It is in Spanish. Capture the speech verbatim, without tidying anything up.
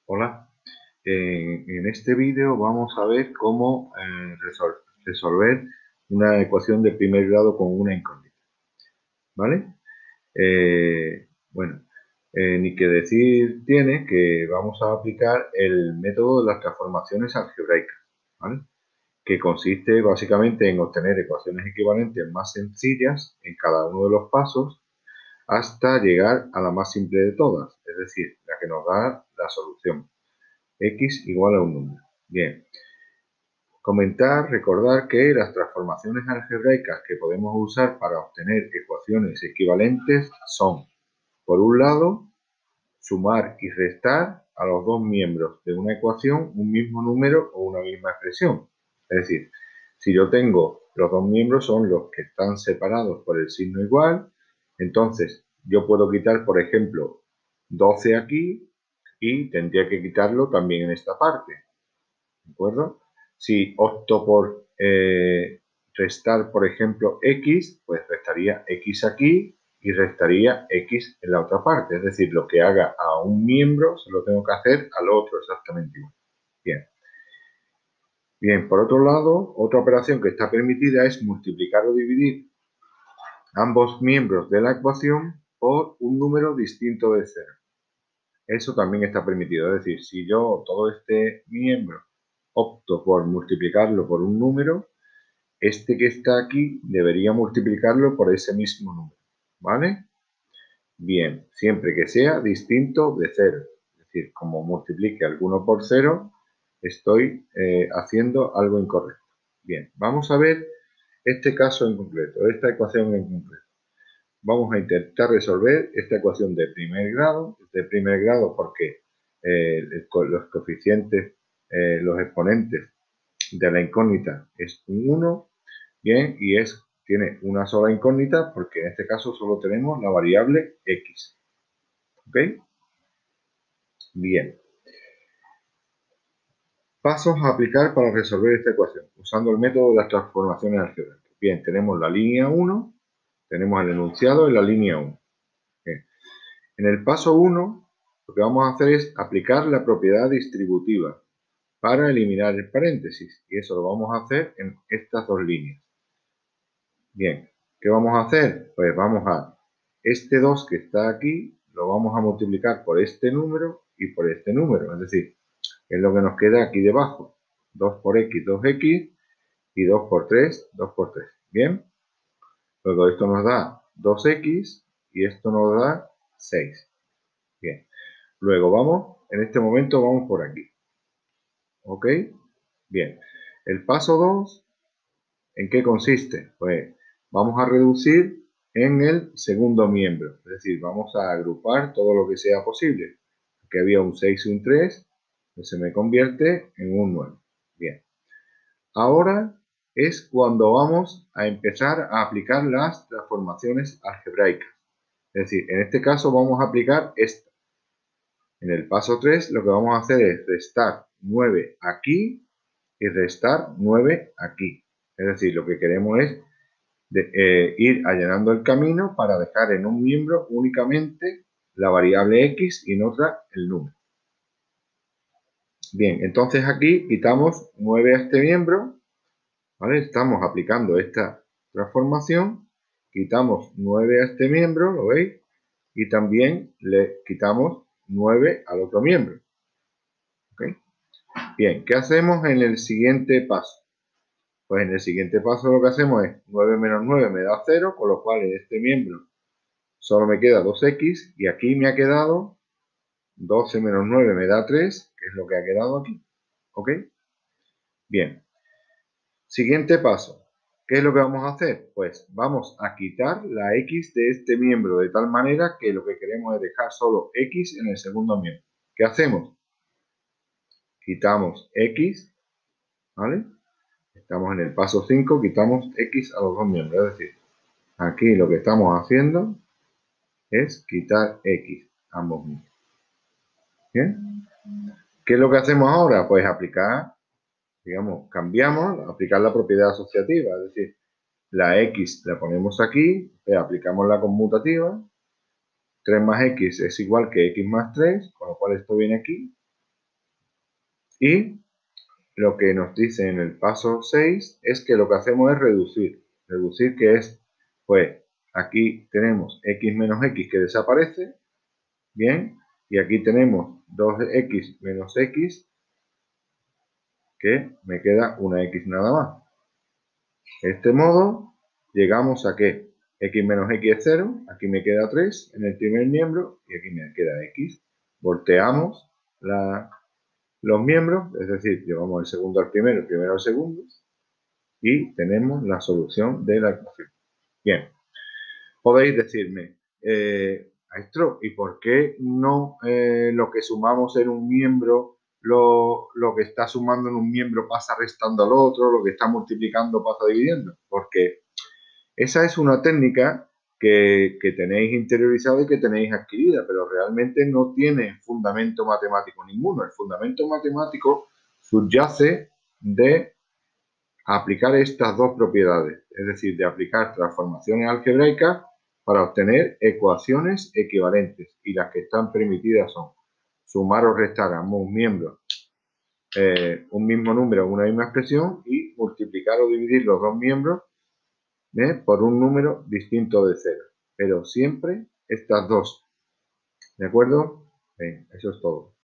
Hola, en, en este vídeo vamos a ver cómo eh, resol- resolver una ecuación de primer grado con una incógnita, ¿vale? Eh, bueno, eh, ni que decir tiene que vamos a aplicar el método de las transformaciones algebraicas, ¿vale? Que consiste básicamente en obtener ecuaciones equivalentes más sencillas en cada uno de los pasos hasta llegar a la más simple de todas, es decir, la que nos da la solución. X igual a un número. Bien. Comentar, recordar que las transformaciones algebraicas que podemos usar para obtener ecuaciones equivalentes son, por un lado, sumar y restar a los dos miembros de una ecuación un mismo número o una misma expresión. Es decir, si yo tengo los dos miembros son los que están separados por el signo igual, entonces yo puedo quitar, por ejemplo, doce aquí y tendría que quitarlo también en esta parte. ¿De acuerdo? Si opto por eh, restar, por ejemplo, X, pues restaría X aquí y restaría X en la otra parte. Es decir, lo que haga a un miembro se lo tengo que hacer al otro exactamente igual. Bien. Bien, por otro lado, otra operación que está permitida es multiplicar o dividir ambos miembros de la ecuación por un número distinto de cero. Eso también está permitido. Es decir, si yo todo este miembro opto por multiplicarlo por un número, este que está aquí debería multiplicarlo por ese mismo número, ¿vale? Bien, siempre que sea distinto de cero. Es decir, como multiplique alguno por cero, estoy eh, haciendo algo incorrecto. Bien, vamos a ver este caso en concreto, esta ecuación en concreto. Vamos a intentar resolver esta ecuación de primer grado, de primer grado porque eh, los coeficientes, eh, los exponentes de la incógnita es un uno, bien, y es, tiene una sola incógnita porque en este caso solo tenemos la variable x, ¿ok? Bien. Pasos a aplicar para resolver esta ecuación, usando el método de las transformaciones algebraicas. Bien, tenemos la línea uno, tenemos el enunciado en la línea uno. Bien. En el paso uno, lo que vamos a hacer es aplicar la propiedad distributiva para eliminar el paréntesis, y eso lo vamos a hacer en estas dos líneas. Bien, ¿qué vamos a hacer? Pues vamos a, este dos que está aquí, lo vamos a multiplicar por este número y por este número, es decir, es lo que nos queda aquí debajo. dos por x, dos x, y dos por tres, dos por tres. Bien, luego esto nos da dos x y esto nos da seis. Bien, luego vamos, en este momento vamos por aquí. ¿Ok? Bien, el paso dos, ¿en qué consiste? Pues vamos a reducir en el segundo miembro, es decir, vamos a agrupar todo lo que sea posible. Aquí había un seis y un tres, pues se me convierte en un nueve. Bien, ahora es cuando vamos a empezar a aplicar las transformaciones algebraicas. Es decir, en este caso vamos a aplicar esta. En el paso tres lo que vamos a hacer es restar nueve aquí y restar nueve aquí. Es decir, lo que queremos es de, eh, ir allanando el camino para dejar en un miembro únicamente la variable x y en otra el número. Bien, entonces aquí quitamos nueve a este miembro, ¿vale? Estamos aplicando esta transformación, quitamos nueve a este miembro, ¿lo veis? Y también le quitamos nueve al otro miembro. ¿Okay? Bien, ¿qué hacemos en el siguiente paso? Pues en el siguiente paso lo que hacemos es nueve menos nueve me da cero, con lo cual en este miembro solo me queda dos x y aquí me ha quedado doce menos nueve me da tres, que es lo que ha quedado aquí. ¿Ok? Bien. Siguiente paso. ¿Qué es lo que vamos a hacer? Pues vamos a quitar la x de este miembro de tal manera que lo que queremos es dejar solo x en el segundo miembro. ¿Qué hacemos? Quitamos x, ¿vale? Estamos en el paso cinco, quitamos x a los dos miembros. Es decir, aquí lo que estamos haciendo es quitar x a ambos miembros. ¿Bien? ¿Qué es lo que hacemos ahora? Pues aplicar, digamos, cambiamos, aplicar la propiedad asociativa, es decir, la x la ponemos aquí, aplicamos la conmutativa, tres más x es igual que x más tres, con lo cual esto viene aquí, Y lo que nos dice en el paso seis es que lo que hacemos es reducir. Reducir, que es, pues, aquí tenemos x menos x que desaparece, bien, y aquí tenemos dos equis menos x, que me queda una x nada más. De este modo, llegamos a que x menos x es cero, aquí me queda tres en el primer miembro, y aquí me queda x. Volteamos la, los miembros, es decir, llevamos el segundo al primero, el primero al segundo, y tenemos la solución de la ecuación. Bien, podéis decirme, eh, maestro, ¿y por qué no eh, lo que sumamos en un miembro, lo, lo que está sumando en un miembro pasa restando al otro, lo que está multiplicando pasa dividiendo? Porque esa es una técnica que, que tenéis interiorizada y que tenéis adquirida, pero realmente no tiene fundamento matemático ninguno. El fundamento matemático subyace de aplicar estas dos propiedades, es decir, de aplicar transformaciones algebraicas para obtener ecuaciones equivalentes, y las que están permitidas son sumar o restar ambos miembros, eh, un mismo número en una misma expresión, y multiplicar o dividir los dos miembros ¿eh? por un número distinto de cero, pero siempre estas dos, ¿de acuerdo? Bien, eso es todo.